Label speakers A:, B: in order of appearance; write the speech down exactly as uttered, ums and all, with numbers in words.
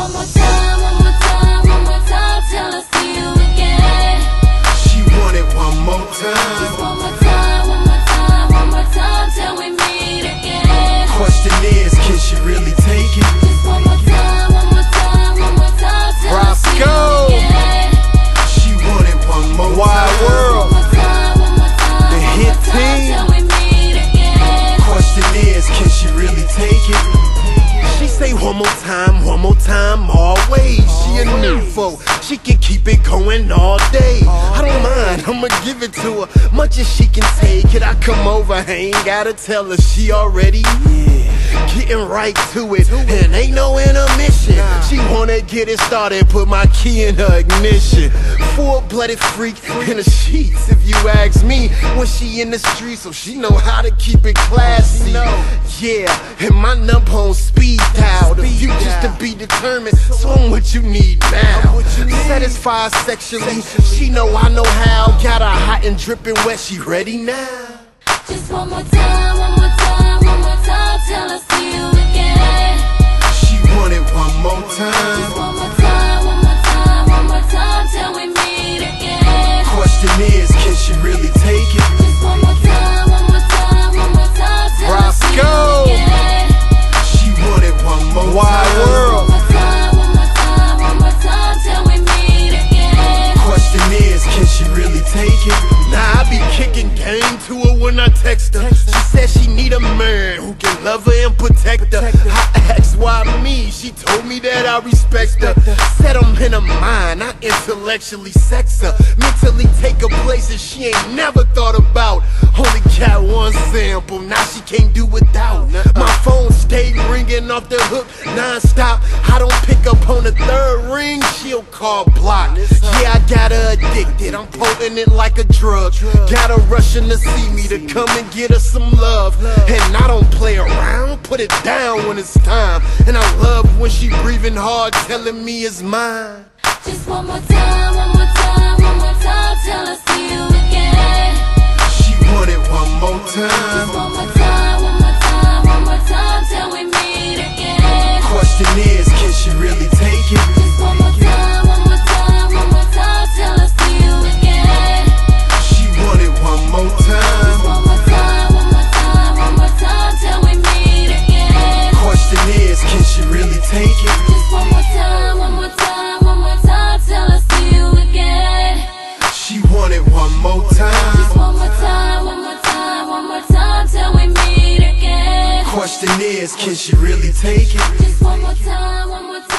A: one more time, one more time, one more time till I see you again.
B: She want it one more time.
A: Just one more time, one more time, one more time till we meet again.
B: Question is, can she really take it?
A: Just one more time, one more time, one more time till I see you
B: Roscoe.
A: again.
B: She want it one more
C: Wide
B: time.
C: World.
A: One more time, one more time,
C: The
A: one
C: hit
A: more time
C: team.
A: till we meet again.
B: Question is, can she really take it? She say one more time, one more time, always. She a nympho, she can keep it going all day. I don't mind, I'ma give it to her, much as she can take it. I come over, I ain't gotta tell her, she already yeah. Getting right to it, and ain't no intermission. She wanna get it started, put my key in her ignition. Full-blooded freak in the sheets, if you ask me. When she in the streets, so she know how to keep it classy. Yeah, and my number on speed dial. The future's to be determined, so I'm what you need now. Satisfied sexually, she know I know how. Got her hot and dripping wet, she ready now.
A: Just one more time, one more time, one more time till I see you again.
B: She want it one more
A: Just
B: time.
A: one more time, one more time, one more time till we meet again.
B: Question is, can she really take it?
A: Just one more time, one more time, one more time till I see
C: Roscoe.
A: you again.
B: She want it one more
C: Wide
B: time.
C: World.
A: One more time, one more time, one more time till we meet again.
B: Question is, can she really take it? Nah, I be kicking game to her when I text her. She said she need a man who can love her and protect her. I asked why me, she told me that I respect her. Said I'm in her mind, I intellectually sex her. Mentally take her places she ain't never thought about. Only got one sample, now she can't do without. My phone stayed ringing off the hook non-stop. I don't pick up on the third ring, she'll call block. Yeah, I got her addicted, I'm potent it like a drug. Got her rushing to see me to come and get her some love. And I don't play around, put it down when it's time. And I love when she breathing hard, telling me it's mine.
A: Just one more time, one more time, one more time till I see you again.
B: She want it one more
A: Just
B: time.
A: one more time, one more time, one more time till we meet again.
B: Question is, can she really take it?
A: Just one more time, one more time, one more time till I see you again.
B: She want it one more
A: Just
B: time.
A: one more time, one more time, one more time till we meet again.
B: Question is, can she really take it?
A: Just one more time, one more time, one more time till I see you again.
B: She want it one more
A: Just
B: time.
A: one more time, one more time, one more time till we meet again.
B: Question is, can she really take it?
A: Just one more time, one more time.